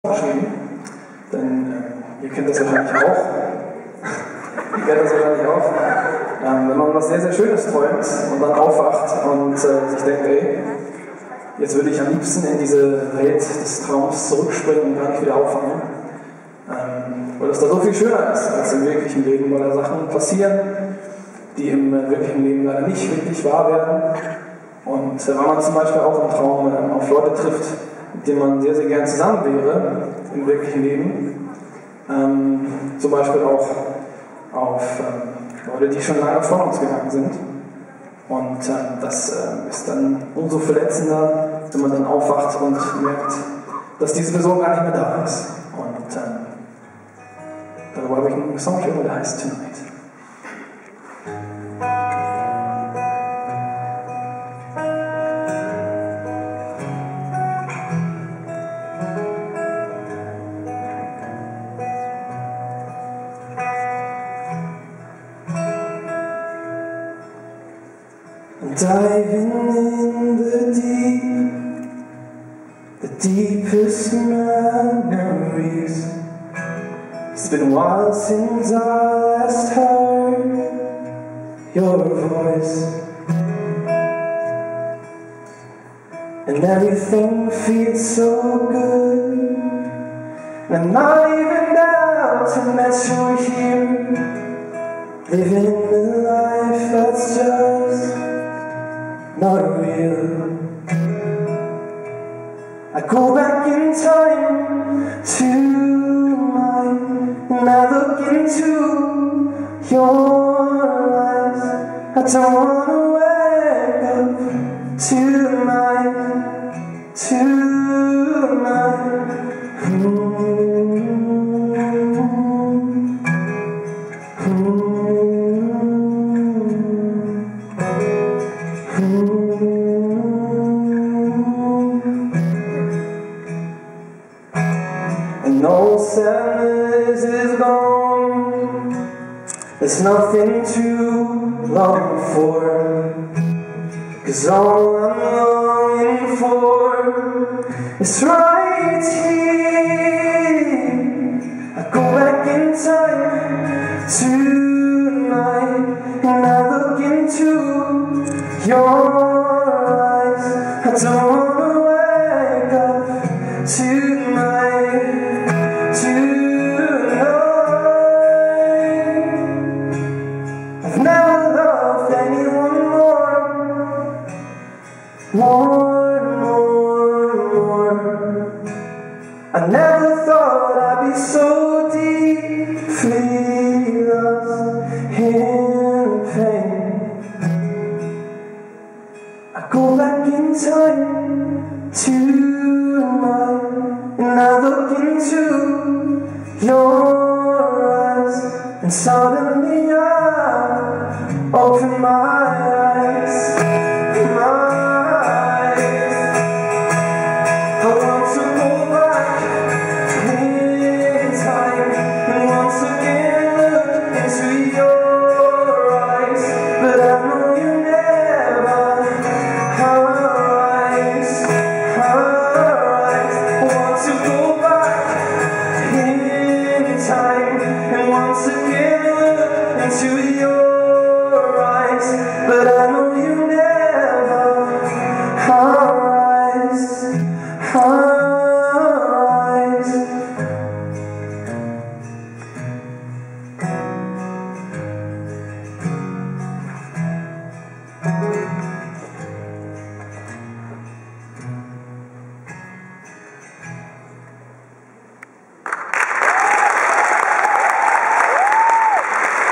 geschrieben, denn ihr kennt das wahrscheinlich auch. Ihr kennt das wahrscheinlich auch. Wenn man was sehr, sehr Schönes träumt und dann aufwacht und sich denkt, ey, jetzt würde ich am liebsten in diese Welt des Traums zurückspringen und gar nicht wieder auffangen. Weil das da so viel schöner ist als im wirklichen Leben, weil da Sachen passieren, die im wirklichen Leben leider nicht wirklich wahr werden. Und wenn man zum Beispiel auch im Traum auf Leute trifft, mit denen man sehr, sehr gern zusammen wäre im wirklichen Leben, zum Beispiel auch auf Leute, die schon lange vor uns gegangen sind. Und das ist dann umso verletzender, wenn man dann aufwacht und merkt, dass diese Person gar nicht mehr da ist. Und darüber habe ich einen Song geschrieben, der heißt Tonight. Diving in the deepest memories. It's been a while since I last heard your voice, and everything feels so good. And I'm not even doubting that you're here, living a life that's just not real. I go back in time tonight, and I look into your eyes. I don't wanna wake up tonight. And all sadness is gone. There's nothing to long for, 'cause all I'm longing for is right here. I go back in time tonight, and I look into your eyes. I don't wanna wake up tonight. I've never loved anyone more. I never thought I'd be so deeply lost in pain. I go back in time tonight, and I look into your eyes, and suddenly I open my eyes.